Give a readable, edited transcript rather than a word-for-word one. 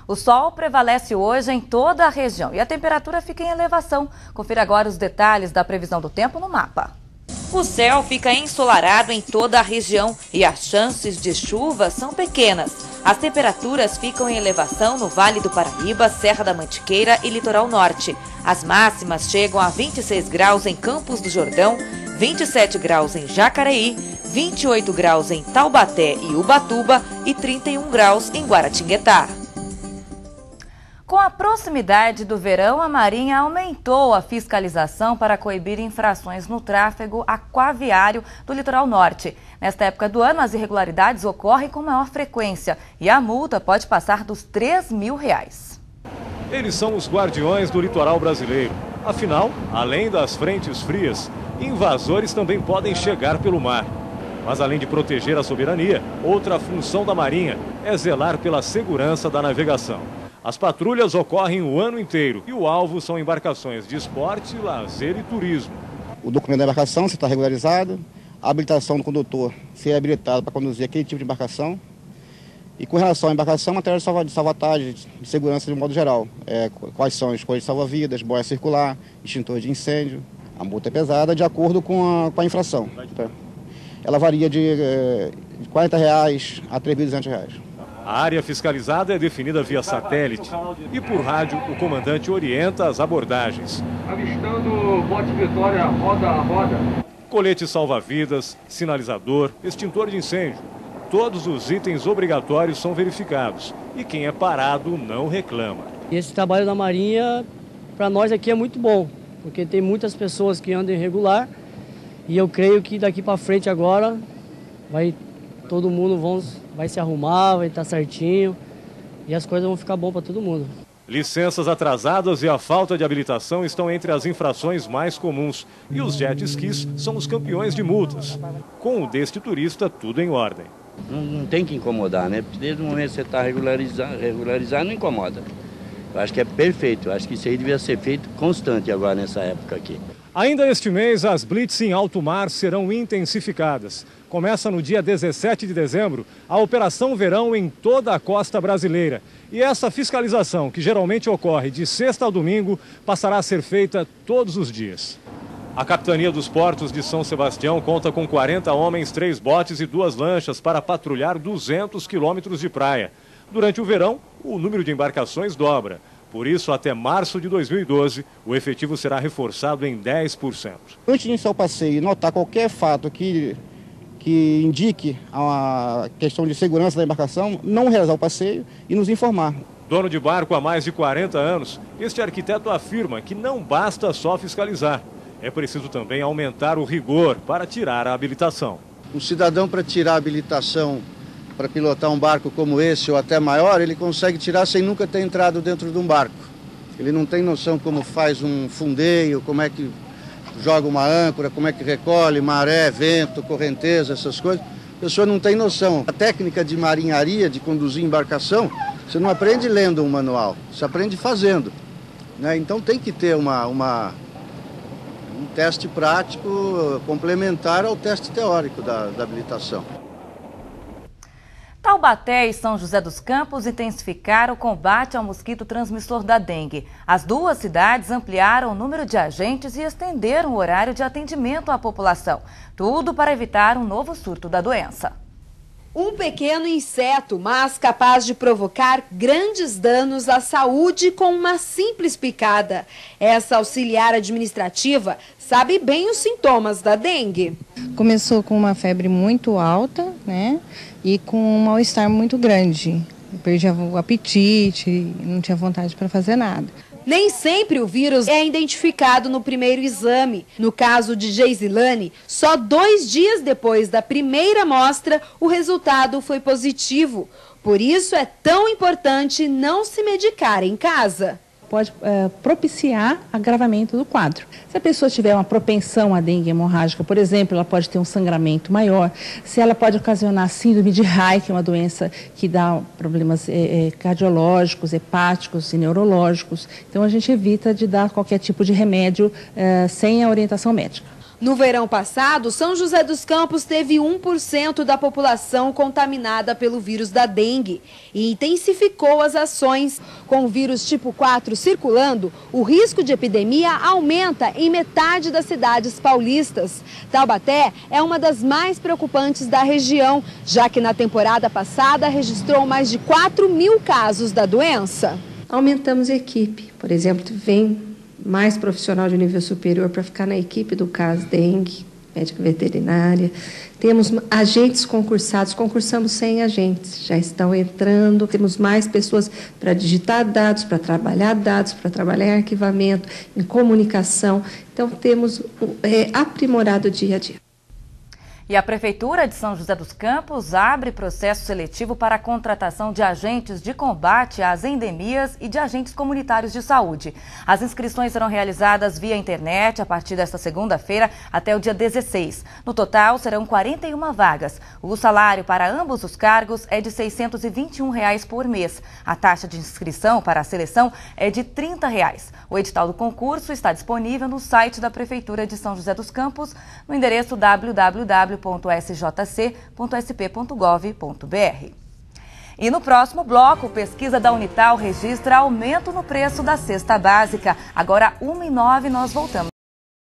O sol prevalece hoje em toda a região e a temperatura fica em elevação. Confira agora os detalhes da previsão do tempo no mapa. O céu fica ensolarado em toda a região e as chances de chuva são pequenas. As temperaturas ficam em elevação no Vale do Paraíba, Serra da Mantiqueira e Litoral Norte. As máximas chegam a 26 graus em Campos do Jordão, 27 graus em Jacareí, 28 graus em Taubaté e Ubatuba e 31 graus em Guaratinguetá. Com a proximidade do verão, a Marinha aumentou a fiscalização para coibir infrações no tráfego aquaviário do litoral norte. Nesta época do ano, as irregularidades ocorrem com maior frequência e a multa pode passar dos R$3.000. Eles são os guardiões do litoral brasileiro. Afinal, além das frentes frias, invasores também podem chegar pelo mar. Mas além de proteger a soberania, outra função da Marinha é zelar pela segurança da navegação. As patrulhas ocorrem o ano inteiro e o alvo são embarcações de esporte, lazer e turismo. O documento da embarcação, se está regularizado, a habilitação do condutor, se é habilitado para conduzir aquele tipo de embarcação. E com relação à embarcação, matéria de salvatagem, de segurança de um modo geral. Quais são as coisas de salva-vidas, boia circular, extintor de incêndio. A multa é pesada de acordo com a infração. Ela varia de R$40 a R$3.200. A área fiscalizada é definida via satélite e por rádio o comandante orienta as abordagens. Avistando bote Vitória roda a roda. Colete salva-vidas, sinalizador, extintor de incêndio. Todos os itens obrigatórios são verificados e quem é parado não reclama. Esse trabalho da Marinha, para nós aqui é muito bom, porque tem muitas pessoas que andam irregular e eu creio que daqui para frente agora todo mundo vai se arrumar, vai estar certinho e as coisas vão ficar bom para todo mundo. Licenças atrasadas e a falta de habilitação estão entre as infrações mais comuns e os jet skis são os campeões de multas. Com o deste turista, tudo em ordem. Não tem que incomodar, né? Porque desde o momento que você está regularizado, não incomoda. Eu acho que é perfeito, eu acho que isso aí devia ser feito constante agora nessa época aqui. Ainda este mês, as blitz em alto mar serão intensificadas. Começa no dia 17 de dezembro a Operação Verão em toda a costa brasileira. E essa fiscalização, que geralmente ocorre de sexta a domingo, passará a ser feita todos os dias. A Capitania dos Portos de São Sebastião conta com 40 homens, 3 botes e 2 lanchas para patrulhar 200 quilômetros de praia. Durante o verão, o número de embarcações dobra. Por isso, até março de 2012, o efetivo será reforçado em 10%. Antes de iniciar o passeio e notar qualquer fato que indique a questão de segurança da embarcação, não realizar o passeio e nos informar. Dono de barco há mais de 40 anos, este arquiteto afirma que não basta só fiscalizar. É preciso também aumentar o rigor para tirar a habilitação. Um cidadão, para tirar a habilitação para pilotar um barco como esse ou até maior, ele consegue tirar sem nunca ter entrado dentro de um barco. Ele não tem noção como faz um fundeio, como é que joga uma âncora, como é que recolhe, maré, vento, correnteza, essas coisas. A pessoa não tem noção. A técnica de marinharia, de conduzir embarcação, você não aprende lendo um manual, você aprende fazendo, né? Então tem que ter um teste prático complementar ao teste teórico da habilitação. Taubaté e São José dos Campos intensificaram o combate ao mosquito transmissor da dengue. As duas cidades ampliaram o número de agentes e estenderam o horário de atendimento à população. Tudo para evitar um novo surto da doença. Um pequeno inseto, mas capaz de provocar grandes danos à saúde com uma simples picada. Essa auxiliar administrativa sabe bem os sintomas da dengue. Começou com uma febre muito alta, né? E com um mal-estar muito grande. Eu perdi o apetite, não tinha vontade para fazer nada. Nem sempre o vírus é identificado no primeiro exame. No caso de Geisilane, só 2 dias depois da primeira amostra, o resultado foi positivo. Por isso é tão importante não se medicar em casa. Pode propiciar agravamento do quadro. Se a pessoa tiver uma propensão à dengue hemorrágica, por exemplo, ela pode ter um sangramento maior. Se ela pode ocasionar síndrome de Raynaud, que é uma doença que dá problemas cardiológicos, hepáticos e neurológicos. Então a gente evita de dar qualquer tipo de remédio sem a orientação médica. No verão passado, São José dos Campos teve 1% da população contaminada pelo vírus da dengue e intensificou as ações. Com o vírus tipo 4 circulando, o risco de epidemia aumenta em metade das cidades paulistas. Taubaté é uma das mais preocupantes da região, já que na temporada passada registrou mais de 4.000 casos da doença. Aumentamos a equipe, por exemplo, vem mais profissional de nível superior para ficar na equipe do CAS dengue, médica veterinária. Temos agentes concursados, concursamos 100 agentes, já estão entrando. Temos mais pessoas para digitar dados, para trabalhar em arquivamento, em comunicação. Então, temos aprimorado o dia a dia. E a Prefeitura de São José dos Campos abre processo seletivo para a contratação de agentes de combate às endemias e de agentes comunitários de saúde. As inscrições serão realizadas via internet a partir desta segunda-feira até o dia 16. No total, serão 41 vagas. O salário para ambos os cargos é de R$ 621 por mês. A taxa de inscrição para a seleção é de R$ 30. O edital do concurso está disponível no site da Prefeitura de São José dos Campos, no endereço www.sjc.sp.gov.br. E no próximo bloco, pesquisa da Unital registra aumento no preço da cesta básica. Agora, 1,09, nós voltamos.